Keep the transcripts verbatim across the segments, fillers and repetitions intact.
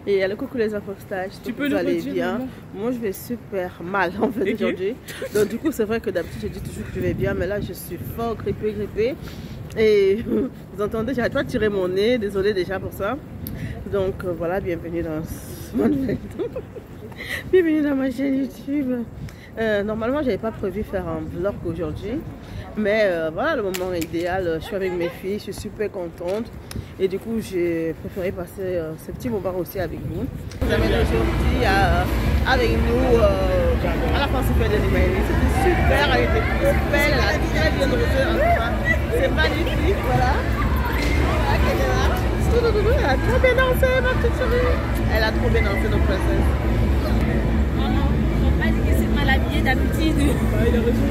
Et le coucou les apostèges, tu peux vous le allez redire, bien. maman? Moi je vais super mal en fait Okay. aujourd'hui. Donc du coup c'est vrai que d'habitude je dis toujours que je vais bien, mais là je suis fort grippée, grippée. Et vous entendez, j'arrête pas de tirer mon nez, désolée déjà pour ça. Donc euh, voilà, bienvenue dans ce bienvenue dans ma chaîne YouTube. Euh, normalement j'avais pas prévu faire un vlog aujourd'hui. Mais euh, voilà, le moment est idéal. Je suis avec mes filles, je suis super contente. Et du coup, j'ai préféré passer euh, ce petit moment aussi avec vous. Vous avez aujourd'hui euh, avec nous euh, à la France Super de l'Humanité. C'était super, elle était trop belle, elle a très bien dansé en tout cas. C'est magnifique, voilà. Voilà qu'elle est là. Elle a trop bien dansé, ma petite chérie. Elle a trop bien dansé, notre princesse. Maman, on va dire que c'est mal habillé d'habitude. Ah, il a raison.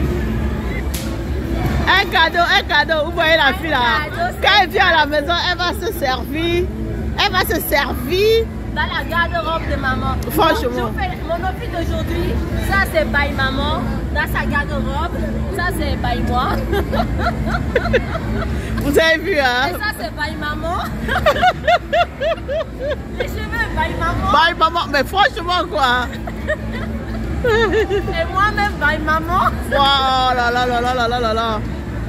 Un cadeau, un cadeau, vous voyez la fille là. Quand elle vient à la maison, elle va se servir. Elle va se servir. Dans la garde-robe de maman. Franchement. Mon, mon outfit d'aujourd'hui, ça c'est by maman. Dans sa garde-robe, ça c'est by moi. Vous avez vu, hein? Et ça c'est by maman. Les cheveux by maman. By maman, mais franchement quoi. Et moi-même by maman. Oh là là là là là là là là.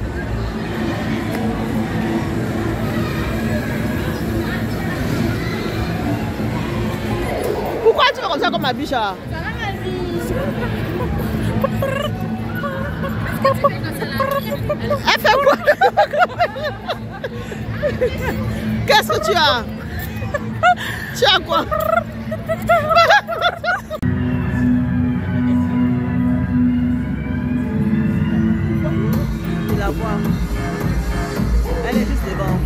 Pourquoi tu fais comme ça comme ma biche? Ça va ma vie. Elle fait quoi? Qu'est-ce que tu as? Tu as quoi? Tu la vois? Elle est juste devant.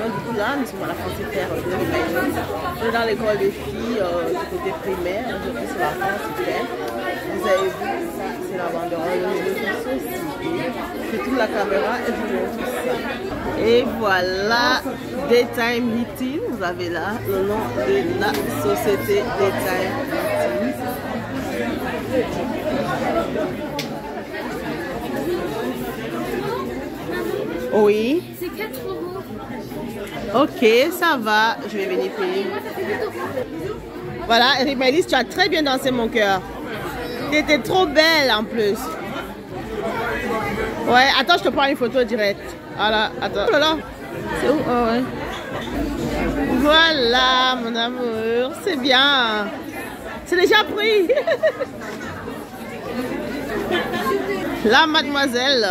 Nous sommes à la France Super de l'Humanité. Dans l'école des filles euh, du côté primaire. Aujourd'hui sur la France, vous avez vu, ça c'est la banderole de ceci. Je tourne la caméra et je vous montre ça. Et voilà, Daytime Heating, vous avez là le nom de la société Daytime Heating. Oui. C'est quatre euros. Ok, ça va, je vais venir payer. Voilà, Rimélis, tu as très bien dansé mon cœur. Tu étais trop belle en plus. Ouais, attends, je te prends une photo directe. Voilà, attends. Oh là là, c'est où? Oh ouais. Voilà, mon amour, c'est bien. C'est déjà pris. Là, mademoiselle.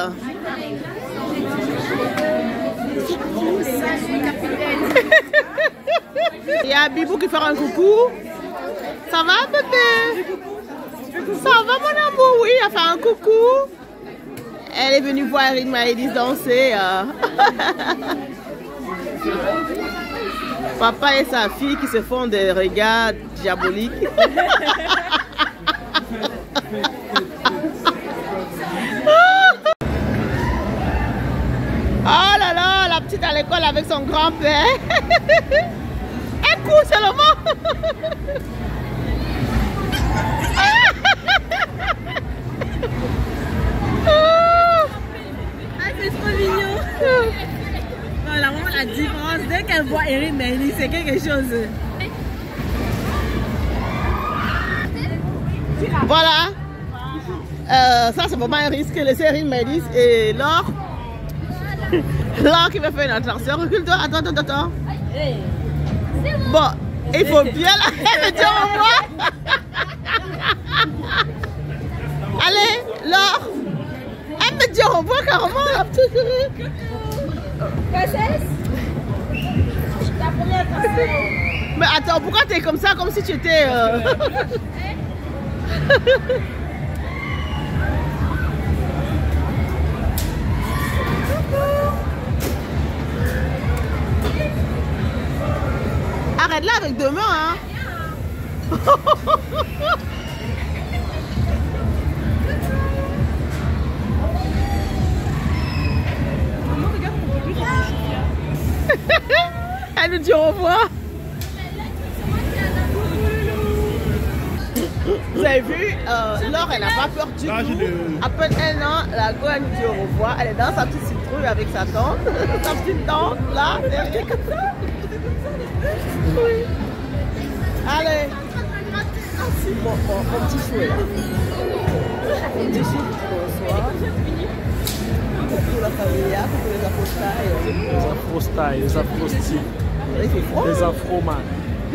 Il y a Bibou qui fait un coucou. Ça va, bébé? Ça va, mon amour? Oui, elle fait un coucou. Elle est venue voir Eric Maëlys danser. Euh. Papa et sa fille qui se font des regards diaboliques. Oh là là, la petite à l'école avec son grand-père. Elle court seulement. Ah, c'est trop mignon. Voilà, vraiment la différence. Dès qu'elle voit Eric Maëlys, c'est quelque chose. Voilà. Euh, ça, c'est vraiment un risque. Laisser Eric Maëlys et Laure. Laure qui va faire une attraction. Recule-toi. Attends, attends, attends. Bon, il faut bien la me dire au revoir. Allez, Laure. Elle me dit au revoir carrément, la petite chérie. Princesse, ta première attraction. Mais attends, pourquoi tu es comme ça, comme si tu étais... Euh... Arrête là avec deux mains, hein. Elle nous dit au revoir. Vous avez vu, euh, Laure, elle n'a pas peur du tout. À peine un an, la go, elle nous dit au revoir. Elle est dans sa petite citrouille avec sa tante. Sa petite tante, là. Elle est comme ça. Oui. Allez. Bon, bon, mon petit chou est là. Mon petit chou, bonsoir. Pour la famille, pour les apostailles. Les afrostailles, les afrostis. Il fait froid. Les afroman.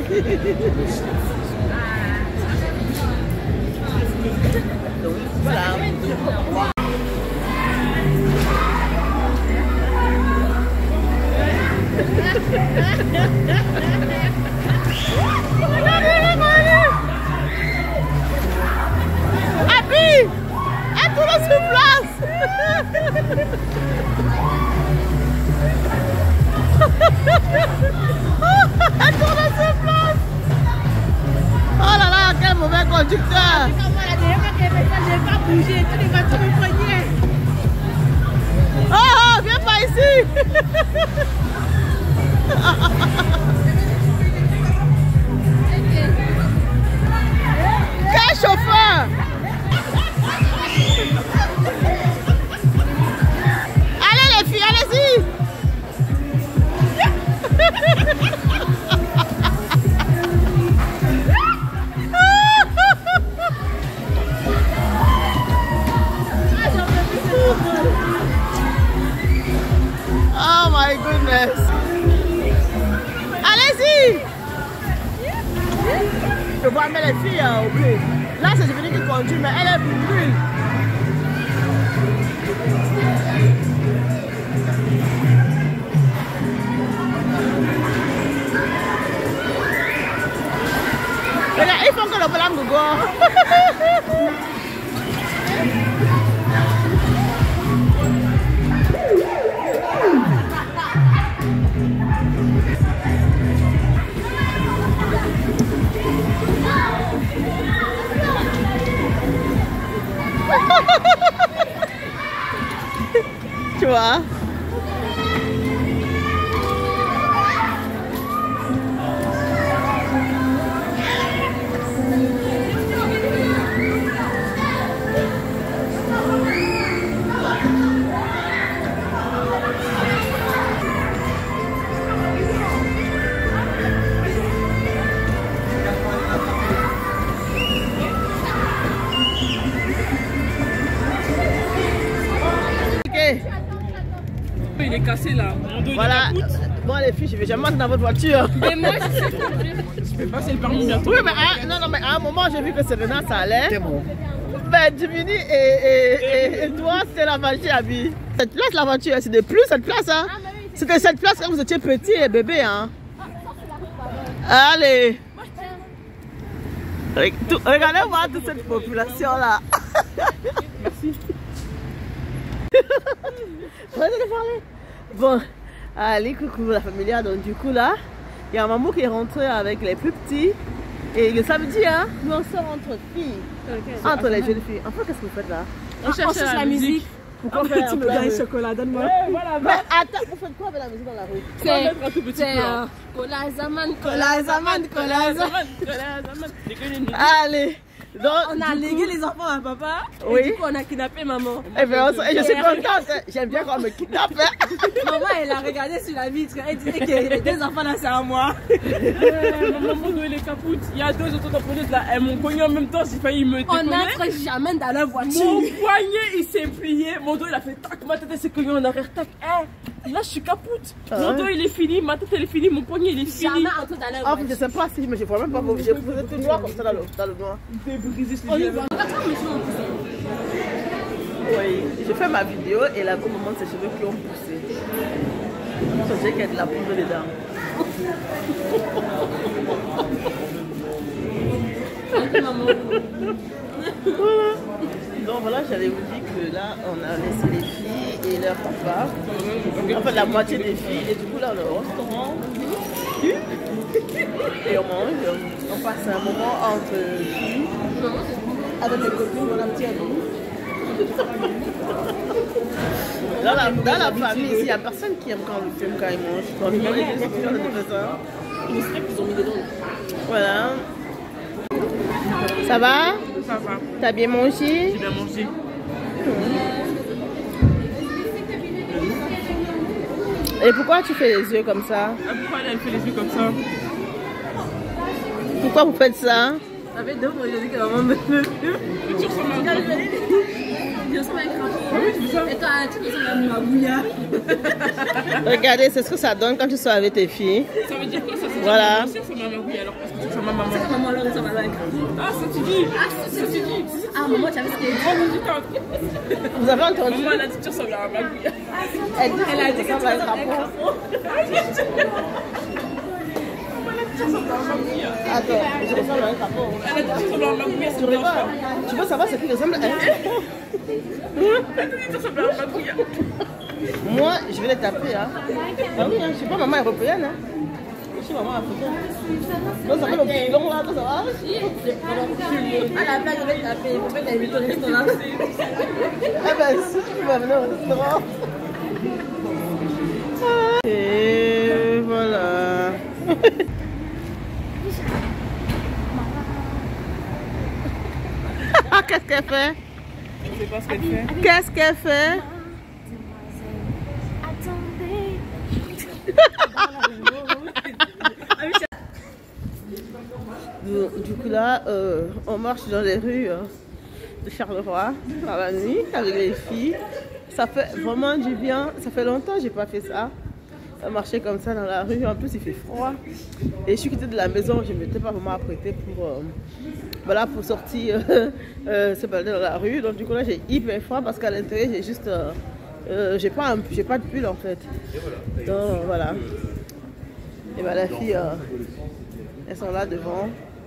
Donc, voilà. Happy! Elle tourne sur place! Elle tourne sur place! Oh là là, quel mauvais conducteur! La dernière fois qu'elle fait ça, je n'ai pas bougé. Tous les voitures me prenaient. Oh, oh, viens pas ici! Quel chauffeur! Allez les filles, allez-y! Oh my goodness! Allez-y! Je vois mais les filles euh, au bleu. Là c'est Jérémy qui conduit, mais elle est brûle. Regarde, ils font que le blanc gogo. Tu vois? Il est cassé là. Mon dos, Voilà. il est Bon les filles, je vais jamais entrer dans votre voiture. Mais moi je sais pas. Je vais passer le permis bientôt. Oui mais à, non non mais à un moment j'ai vu que Serena ça allait. C'est bon. Ben Jiminy et, et, et, et toi c'est la magie à vie. Cette place la voiture c'est de plus cette place hein. C'était cette place quand vous étiez petit et bébé hein. Allez. Regardez-moi toute cette population là. Merci. Bon, allez, coucou la famille. Donc du coup là, il y a un maman qui est rentré avec les plus petits. Et le samedi, hein, nous on sort entre filles. Okay. Entre les jeunes filles. Enfin, qu'est-ce que vous faites là? On cherche la, la musique. musique. Pourquoi ah, tu me donnes un chocolat? Donne-moi. Ouais, voilà, mais attends, vous faites quoi avec la musique dans la rue? C'est un Cola Zaman, Cola Zaman, Cola Zaman, Cola Zaman. Allez. Donc, on a légué les enfants à papa. Oui. Et du coup, on a kidnappé maman. Et, bien, on, et je suis contente. J'aime bien qu'on me kidnappe. Maman, elle a regardé sur la vitre. Elle disait que les deux enfants là, c'est à moi. Ouais, maman, mon dos, il est capoute. Il y a deux autotamponneuses là. Elles m'ont cogné en même temps. J'ai failli me déconner. On n'entre jamais dans leur voiture. Mon poignet, il s'est plié. Mon dos, il a fait tac. Ma tête, elle s'est cognée en arrière. Tac. Eh, là, je suis capoute. Ah, mon dos, il est fini. Ma tête, elle est finie. Mon poignet, il est fini. Jamais entre dans leur voiture. Je sais pas si, mais je vois même pas. J'ai posé tout noir comme ça dans le, dans le noir. Oui, j'ai fait ma vidéo et là, au moment de ses cheveux qui ont poussé. Je dirais qu'il y a de la poudre dedans. Voilà. Donc voilà, j'allais vous dire que là, on a laissé les filles et leur papa. Enfin, la moitié des filles. Et du coup, là, on est au restaurant. Et on mange. On passe un moment entre filles. Avec les copines, on a un petit ami. Dans la, dans la famille, il n'y a personne qui aime quand on filme quand ils mangent. Donc, il y a quelqu'un qui vient de faire ça. Le steak qu'ils ont mis dedans. Voilà. Ça va? Ça va. T'as bien mangé? J'ai bien mangé. Et pourquoi tu fais les yeux comme ça? Ah, pourquoi elle fait les yeux comme ça? Pourquoi vous faites ça? Ça fait deux fois que j'ai dit que maman me fait. Tu ressembles à un crapaud. Je ressemble à un crapaud. Ah oui, tu fais ça? Et toi, tu ressembles à une magouilla. Regardez, c'est ce que ça donne quand tu sors avec tes filles. Ça veut dire quoi ça? Voilà. C'est ça ma magouilla alors parce que tu ressembles à maman. C'est que maman alors ressemble à un crapaud. Ah, ça tu dis. Ah, ça tu dis. Ah, maman, tu avais ce qu'elle dit. Vous avez entendu? Maman, elle a dit que tu ressembles à un magouilla. Elle, elle a dit que tu ressembles à un crapaud. Attends, je ressemble à un crapaud. Elle a dit que tu ressembles à un magouilla. Tu rigoles? Tu veux savoir ce qui ressemble à un crapaud? Elle a dit que tu ressembles à un magouilla. Moi, je vais les taper. Hein. Ah oui, hein, je suis pas maman européenne. Hein. Je suis maman africaine. Donc ça fait le pilon là, tout ça va. À la place, je vais taper. Il faut pas t'inviter au restaurant. Ah ben si, tu vas venir au restaurant. Et voilà. Qu'est-ce qu'elle fait? Je sais pas ce qu'elle fait. Qu'est-ce qu'elle fait? du, du coup là, euh, on marche dans les rues euh, de Charleroi dans la nuit avec les filles. Ça fait vraiment du bien. Ça fait longtemps que j'ai pas fait ça. Marcher comme ça dans la rue. En plus il fait froid. Et je suis quittée de la maison. Je ne m'étais pas vraiment apprêtée pour, euh, voilà, pour sortir euh, euh, se balader dans la rue. Donc du coup là j'ai hyper froid parce qu'à l'intérieur j'ai juste... Euh, Euh, j'ai pas, un, pas de pull en fait. Donc voilà. Et ben la fille, euh, elles sont là devant.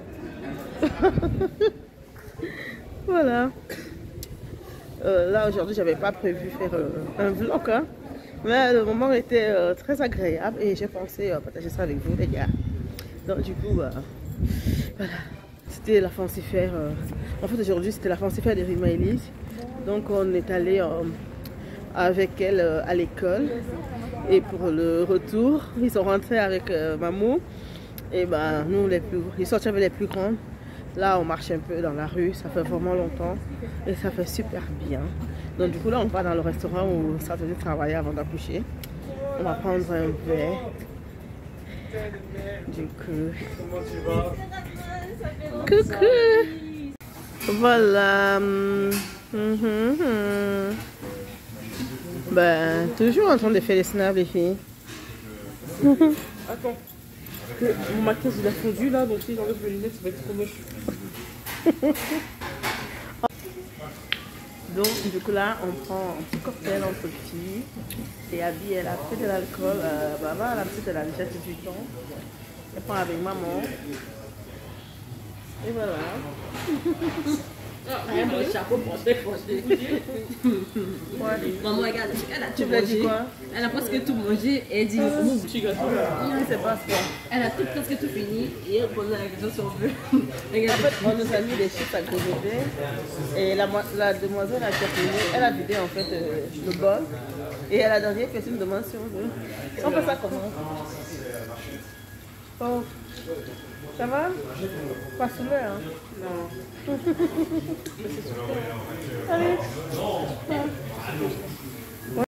Voilà. Euh, là aujourd'hui j'avais pas prévu faire euh, un vlog. Hein. Mais le moment était euh, très agréable et j'ai pensé euh, partager ça avec vous les gars. Donc du coup, euh, voilà. C'était la fancifère. Euh, en fait aujourd'hui c'était la fancifère de Rimaëlys. Donc on est allé euh, avec elle euh, à l'école. Et pour le retour, ils sont rentrés avec euh, maman. Et ben nous les plus, ils sortent avec les plus grandes. Là on marche un peu dans la rue, ça fait vraiment longtemps. Et ça fait super bien. Donc du coup là on va dans le restaurant où ça faisait travailler avant d'accoucher. On va prendre un verre. Du coup. Comment tu vas? Coucou. Voilà. Mm-hmm. Ben, toujours en train de faire les snaps les filles. Attends. Mon maquillage il a fondu là, donc si j'enlève mes lunettes, ça va être trop moche. Donc du coup là on prend un petit cocktail entre filles. Et Abby elle a pris de l'alcool. Euh, bah, bah, la petite elle a déjà dix-huit ans. Elle prend avec maman. Et voilà. Ah, mon chapeau porté, porté. Maman, regarde, elle a tout mangé. Elle a presque tout mangé et elle dit Mon petit gâteau. C'est pas ça. elle a tout, presque tout fini et elle pose la question sur le feu. En fait, on nous a mis des chips à grignoter et la, la demoiselle a terminé, elle a vidé en fait euh, le bol et elle a dernière fait une demande si on veut. On fait ça comment? Oh, ça va? Pas saoulé hein? Non. Allez.